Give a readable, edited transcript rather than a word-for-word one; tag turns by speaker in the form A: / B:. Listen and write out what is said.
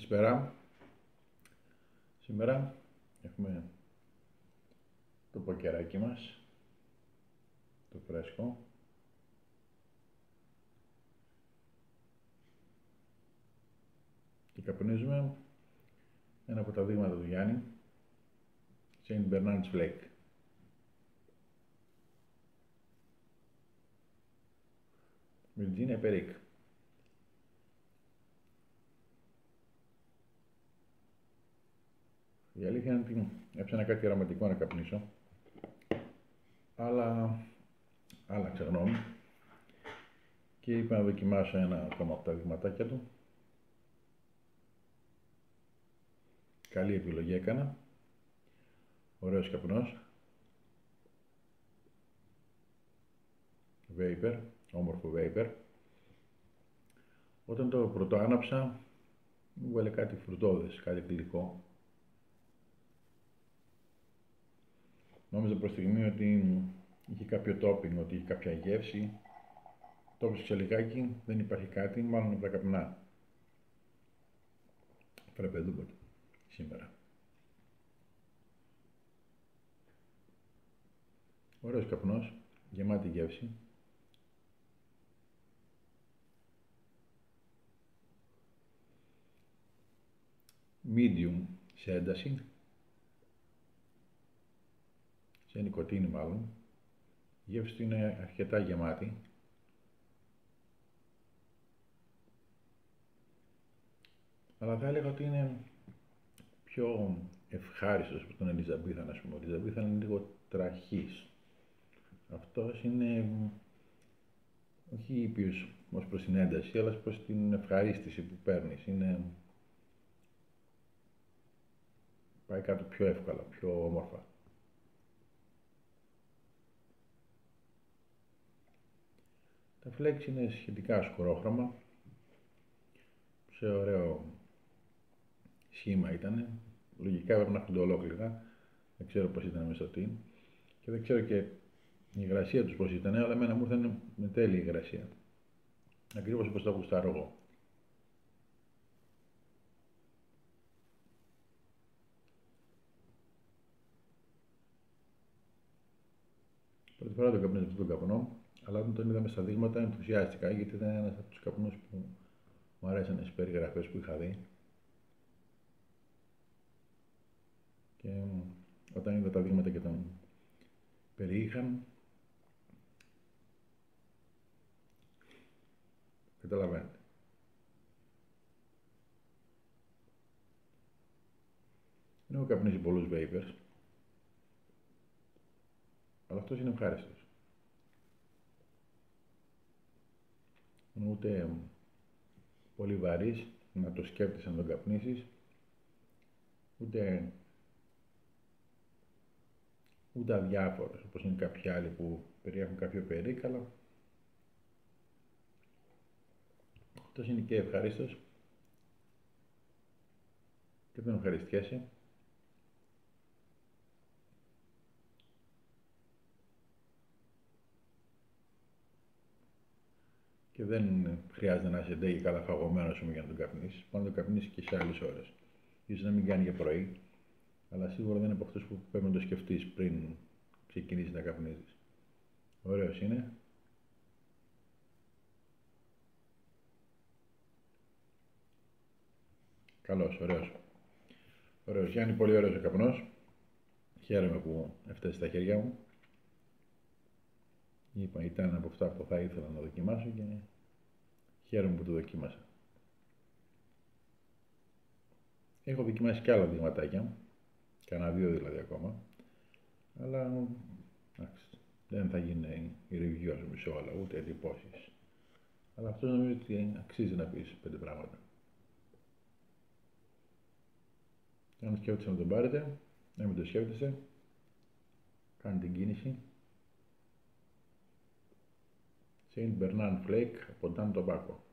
A: Καλησπέρα. Σήμερα έχουμε το ποκεράκι μας, το φρέσκο. Και καπνίζουμε ένα από τα δείγματα του Γιάννη, Saint Bernard's Flake. Virginia Perique. Η αλήθεια είναι ότι έψανα κάτι αρωματικό να καπνίσω, αλλά άλλαξα γνώμη και είπα να δοκιμάσω ένα ακόμα από τα δειγματάκια του. Καλή επιλογή έκανα. Ωραίος καπνός. Vapor, όμορφο vapor. Όταν το πρωτοάναψα, μου έβαλε κάτι φρουτόδες, κάτι γλυκό. Νόμιζα προς τη στιγμή ότι είχε κάποιο topping, ότι είχε κάποια γεύση. Το έψαξα λιγάκι, δεν υπάρχει κάτι, μάλλον από τα καπνά. Φραπεδούποτε σήμερα. Ωραίος καπνός, γεμάτη γεύση. Medium σε ένταση. Σε νοικοτήνη μάλλον. Η γεύση του είναι αρκετά γεμάτη. Αλλά θα έλεγα ότι είναι πιο ευχάριστος από τον Ελιζαμπήθαν, ας πούμε. Ο Ελιζαμπήθαν είναι λίγο τραχής. Αυτός είναι όχι ήπιος ως προς την ένταση, αλλά προς την ευχαρίστηση που παίρνεις. Πάει κάτω πιο εύκολα, πιο όμορφα. Τα Flakes είναι σχετικά σκουρόχρωμα. Σε ωραίο σχήμα ήτανε. Λογικά έπρεπε να έχουν ολόκληρα. Δεν ξέρω πώς ήταν μέσα στο τιν. Και δεν ξέρω και η υγρασία τους πώς ήταν, αλλά εμένα μου ήρθαν με τέλεια υγρασία. Ακριβώς όπως το γουστάρω εγώ. Πρώτη φορά το καπνίζω αυτόν τον καπνό, αλλά όταν τον είδαμε στα δείγματα ενθουσιάστηκα, γιατί ήταν ένας από τους καπνούς που μου αρέσανε στις περιγραφές που είχα δει. Και όταν είδα τα δείγματα και τον περιείχαν, καταλαβαίνετε. Δεν έχω καπνίσει πολλούς vapers, αλλά αυτός είναι ευχάριστος. Ούτε πολύ βαρύς, να το σκέφτεσαι να τον καπνίσεις, ούτε αδιάφορος, όπως είναι κάποιοι άλλοι που περιέχουν κάποιο περίκαλα. Αυτός είναι και ευχαρίστος και δεν ευχαριστιέσαι. Και δεν χρειάζεται να είσαι ντέγι καλά φαγωμένος για να τον καπνίσεις. Μπορεί να τον καπνίσεις και σε άλλες ώρες. Ίσως να μην κάνει για πρωί, αλλά σίγουρα δεν είναι από αυτούς που πρέπει να το σκεφτείς πριν ξεκινήσεις να καπνίζεις. Ωραίος είναι. Καλός, ωραίος. Ωραίος. Γιάννη, πολύ ωραίος ο καπνός. Χαίρομαι που έφτασε στα χέρια μου. Είπα, ήταν από αυτά που θα ήθελα να δοκιμάσω και χαίρομαι που το δοκίμασα. Έχω δοκιμάσει και άλλα δειγματάκια, κανένα 2 δηλαδή ακόμα, αλλά δεν θα γίνει η review σε όλα, ούτε εντυπώσεις. Αλλά αυτό νομίζω ότι αξίζει να πεις 5 πράγματα. Αν σκέφτεσαι να τον πάρετε, να μην το σκέφτεσαι, κάντε την κίνηση. Saint Bernard Flake από Dan Tobacco.